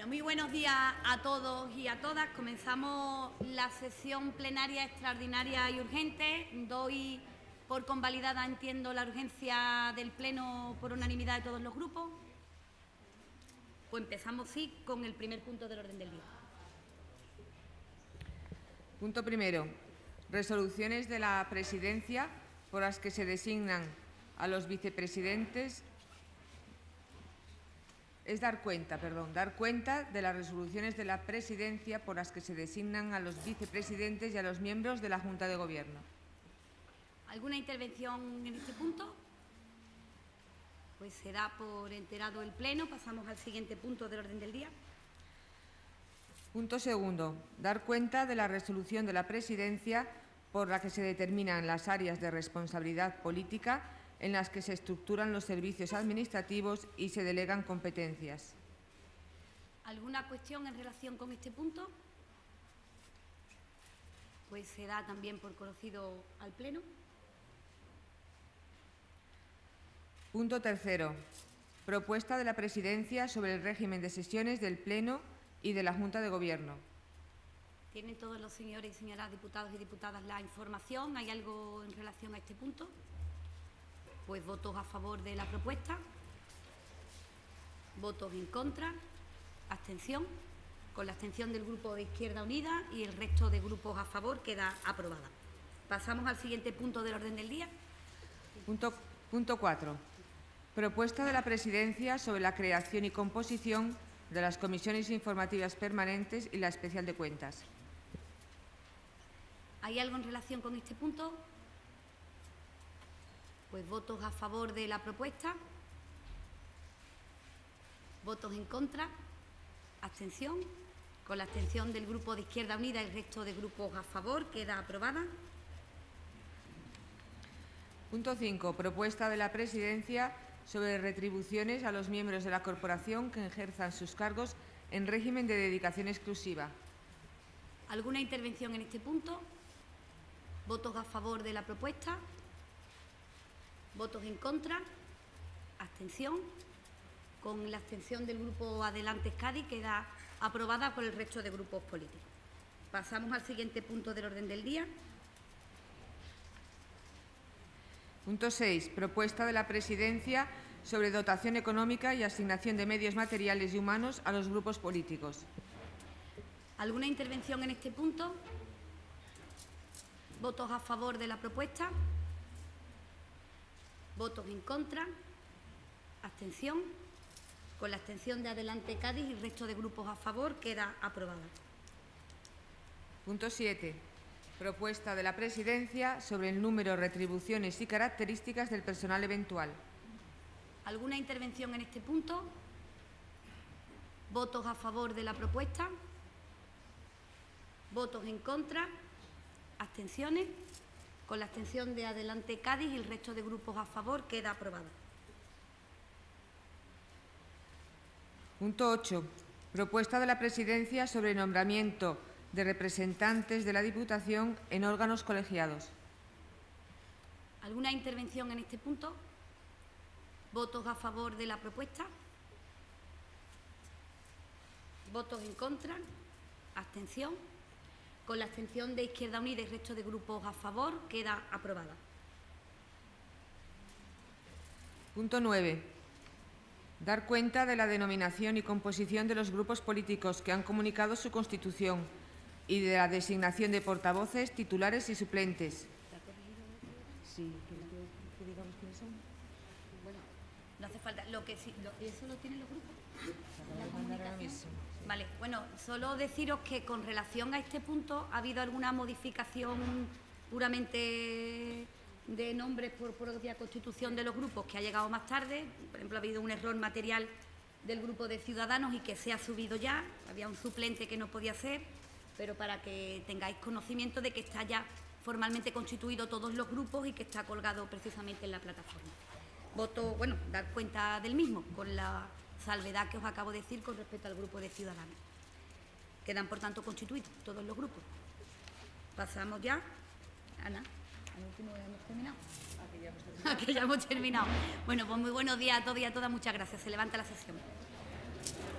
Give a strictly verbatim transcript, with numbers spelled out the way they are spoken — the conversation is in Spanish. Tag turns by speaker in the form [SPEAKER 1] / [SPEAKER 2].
[SPEAKER 1] Bueno, muy buenos días a todos y a todas. Comenzamos la sesión plenaria extraordinaria y urgente. Doy por convalidada, entiendo, la urgencia del Pleno por unanimidad de todos los grupos. Pues empezamos, sí, con el primer punto del orden del día.
[SPEAKER 2] Punto primero. Resoluciones de la Presidencia por las que se designan a los vicepresidentes. Es dar cuenta, perdón, dar cuenta de las resoluciones de la Presidencia por las que se designan a los vicepresidentes y a los miembros de la Junta de Gobierno.
[SPEAKER 1] ¿Alguna intervención en este punto? Pues se da por enterado el Pleno. Pasamos al siguiente punto del orden del día.
[SPEAKER 2] Punto segundo. Dar cuenta de la resolución de la Presidencia por la que se determinan las áreas de responsabilidad política en las que se estructuran los servicios administrativos y se delegan competencias.
[SPEAKER 1] ¿Alguna cuestión en relación con este punto? Pues se da también por conocido al Pleno.
[SPEAKER 2] Punto tercero. Propuesta de la Presidencia sobre el régimen de sesiones del Pleno y de la Junta de Gobierno.
[SPEAKER 1] ¿Tienen todos los señores y señoras diputados y diputadas la información? ¿Hay algo en relación a este punto? Pues votos a favor de la propuesta, votos en contra, abstención. Con la abstención del Grupo de Izquierda Unida y el resto de grupos a favor queda aprobada. Pasamos al siguiente punto del orden del día.
[SPEAKER 2] Punto, punto cuatro. Propuesta de la Presidencia sobre la creación y composición de las comisiones informativas permanentes y la especial de cuentas.
[SPEAKER 1] ¿Hay algo en relación con este punto? Pues votos a favor de la propuesta, votos en contra, abstención. Con la abstención del Grupo de Izquierda Unida y el resto de grupos a favor queda aprobada.
[SPEAKER 2] Punto cinco. Propuesta de la Presidencia sobre retribuciones a los miembros de la corporación que ejerzan sus cargos en régimen de dedicación exclusiva.
[SPEAKER 1] ¿Alguna intervención en este punto? ¿Votos a favor de la propuesta? ¿Votos en contra? ¿Abstención? Con la abstención del Grupo Adelante Cádiz queda aprobada por el resto de grupos políticos. Pasamos al siguiente punto del orden del día.
[SPEAKER 2] Punto seis. Propuesta de la Presidencia sobre dotación económica y asignación de medios materiales y humanos a los grupos políticos.
[SPEAKER 1] ¿Alguna intervención en este punto? ¿Votos a favor de la propuesta? ¿Votos en contra? ¿Abstención? Con la abstención de Adelante Cádiz y el resto de grupos a favor queda aprobada.
[SPEAKER 2] Punto siete. Propuesta de la Presidencia sobre el número, retribuciones y características del personal eventual.
[SPEAKER 1] ¿Alguna intervención en este punto? ¿Votos a favor de la propuesta? ¿Votos en contra? ¿Abstenciones? Con la abstención de Adelante Cádiz y el resto de grupos a favor queda aprobada.
[SPEAKER 2] Punto ocho. Propuesta de la Presidencia sobre el nombramiento de representantes de la Diputación en órganos colegiados.
[SPEAKER 1] ¿Alguna intervención en este punto? ¿Votos a favor de la propuesta? ¿Votos en contra? ¿Abstención? Con la abstención de Izquierda Unida y el resto de grupos a favor queda aprobada.
[SPEAKER 2] Punto nueve. Dar cuenta de la denominación y composición de los grupos políticos que han comunicado su constitución y de la designación de portavoces, titulares y suplentes. Sí, que digamos quiénes son.
[SPEAKER 1] Bueno, no hace falta. Lo que sí, lo, ¿eso lo tienen los grupos?
[SPEAKER 2] La comunicación. Sí.
[SPEAKER 1] Vale, bueno, solo deciros que con relación a este punto ha habido alguna modificación puramente de nombres por propia constitución de los grupos que ha llegado más tarde. Por ejemplo, ha habido un error material del grupo de Ciudadanos y que se ha subido ya. Había un suplente que no podía ser, pero para que tengáis conocimiento de que está ya formalmente constituido todos los grupos y que está colgado precisamente en la plataforma. Voto, bueno, dar cuenta del mismo, con la salvedad que os acabo de decir con respecto al grupo de Ciudadanos. Quedan, por tanto, constituidos todos los grupos. Pasamos ya, Ana, al último ya hemos terminado.
[SPEAKER 2] Aquí ya hemos terminado.
[SPEAKER 1] Aquí ya hemos terminado. Bueno, pues muy buenos días a todos y a todas. Muchas gracias. Se levanta la sesión.